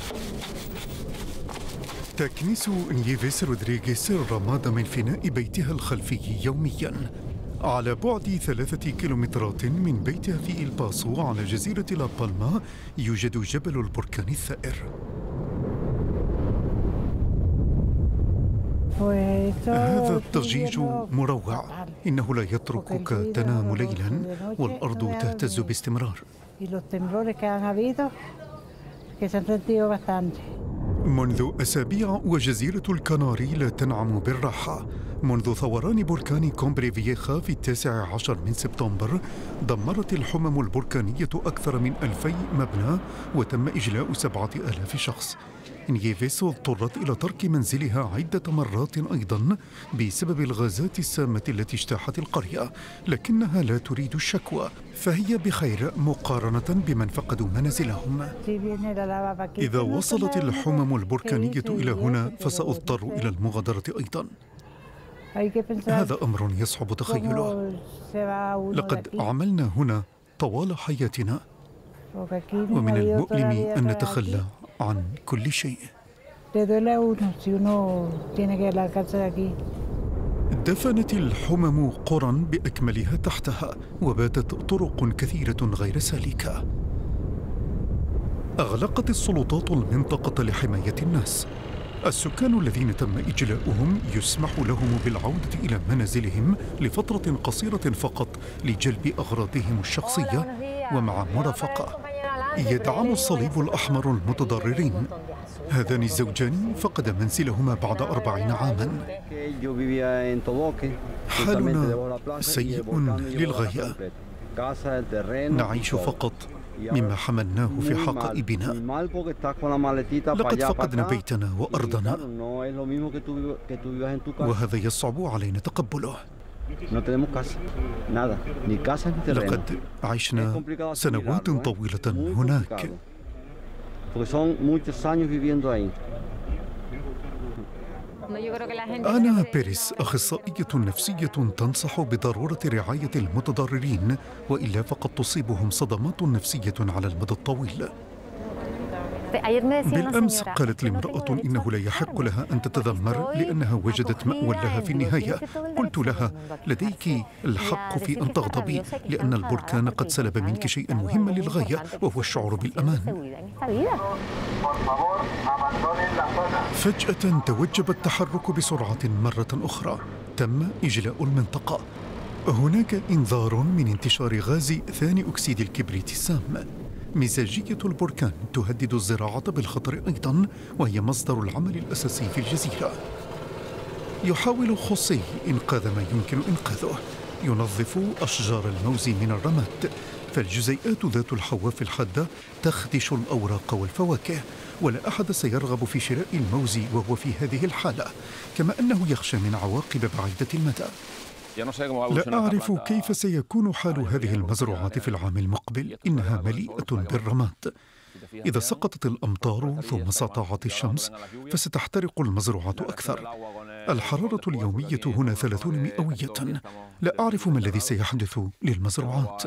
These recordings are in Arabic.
تكنيس نييفيس رودريغيز الرماد من فناء بيتها الخلفي يومياً. على بعد 3 كيلومترات من بيتها في إلباسو على جزيرة لا بالما يوجد جبل البركان الثائر. هذا الضجيج مروع، إنه لا يتركك تنام ليلاً والأرض تهتز باستمرار. منذ أسابيع وجزيرة الكناري لا تنعم بالراحة. منذ ثوران بركان كومبري فييخا في 19 من سبتمبر دمرت الحمم البركانية أكثر من 2000 مبنى وتم إجلاء 7000 شخص. نييفيس اضطرت إلى ترك منزلها عدة مرات أيضا بسبب الغازات السامة التي اجتاحت القرية، لكنها لا تريد الشكوى، فهي بخير مقارنة بمن فقدوا منازلهم. إذا وصلت الحمم البركانية إلى هنا فسأضطر إلى المغادرة أيضا. هذا أمر يصعب تخيله. لقد عملنا هنا طوال حياتنا، ومن المؤلم أن نتخلى عن كل شيء. دفنت الحمم قرى بأكملها تحتها، وباتت طرق كثيرة غير سالكة. أغلقت السلطات المنطقة لحماية الناس. السكان الذين تم إجلاؤهم يسمح لهم بالعودة إلى منازلهم لفترة قصيرة فقط لجلب أغراضهم الشخصية ومع مرافقة. يدعم الصليب الأحمر المتضررين. هذان الزوجان فقد منزلهما بعد 40 عاماً. حالنا سيء للغاية. نعيش فقط مما حملناه في حقائبنا. لقد فقدنا بيتنا وأرضنا، وهذا يصعب علينا تقبله. لقد عشنا سنوات طويلة هناك. أنا بيريس أخصائية نفسية تنصح بضرورة رعاية المتضررين، وإلا فقد تصيبهم صدمات نفسية على المدى الطويل. بالأمس قالت لي امرأة إنه لا يحق لها أن تتذمر لأنها وجدت مأوى لها في النهاية. قلت لها: لديك الحق في أن تغضبي، لأن البركان قد سلب منك شيئا مهما للغاية، وهو الشعور بالأمان. فجأة توجب التحرك بسرعة مرة أخرى. تم إجلاء المنطقة. هناك إنذار من انتشار غاز ثاني أكسيد الكبريت السام. مزاجية البركان تهدد الزراعة بالخطر أيضا، وهي مصدر العمل الأساسي في الجزيرة. يحاول خوسيه إنقاذ ما يمكن إنقاذه. ينظف أشجار الموز من الرماد، فالجزيئات ذات الحواف الحادة تخدش الأوراق والفواكه، ولا أحد سيرغب في شراء الموز وهو في هذه الحالة، كما أنه يخشى من عواقب بعيدة المدى. لا أعرف كيف سيكون حال هذه المزروعات في العام المقبل. إنها مليئة بالرماد. إذا سقطت الأمطار ثم سطعت الشمس فستحترق المزروعات أكثر. الحرارة اليومية هنا 30 مئوية. لا أعرف ما الذي سيحدث للمزروعات.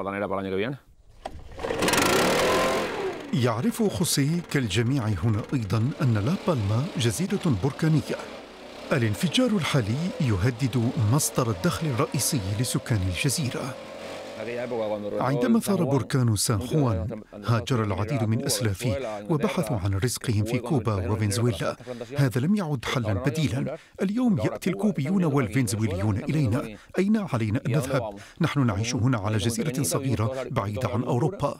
يعرف خوسيه كالجميع هنا أيضا أن لا بالما جزيرة بركانية. الانفجار الحالي يهدد مصدر الدخل الرئيسي لسكان الجزيرة. عندما ثار بركان سان خوان هاجر العديد من أسلافه وبحثوا عن رزقهم في كوبا وفنزويلا. هذا لم يعد حلا بديلا. اليوم يأتي الكوبيون والفنزويليون إلينا. أين علينا أن نذهب؟ نحن نعيش هنا على جزيرة صغيرة بعيدة عن أوروبا.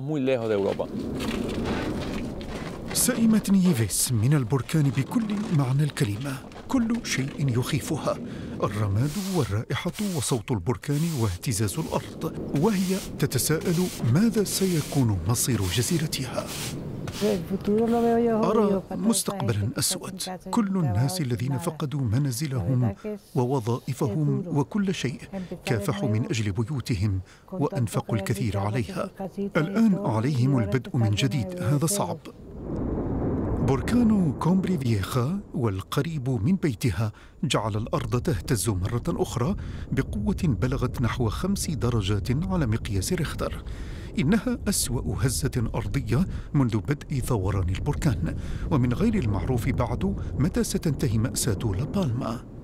سئمت نييفيس من البركان بكل معنى الكلمة. كل شيء يخيفها: الرماد والرائحة وصوت البركان واهتزاز الأرض، وهي تتساءل ماذا سيكون مصير جزيرتها. أرى مستقبلا أسود. كل الناس الذين فقدوا منازلهم ووظائفهم وكل شيء كافحوا من أجل بيوتهم وأنفقوا الكثير عليها. الآن عليهم البدء من جديد. هذا صعب. بركان كومبري فييخا والقريب من بيتها جعل الأرض تهتز مرة أخرى بقوة بلغت نحو 5 درجات على مقياس ريختر. إنها أسوأ هزة أرضية منذ بدء ثوران البركان، ومن غير المعروف بعد متى ستنتهي مأساة لابالما.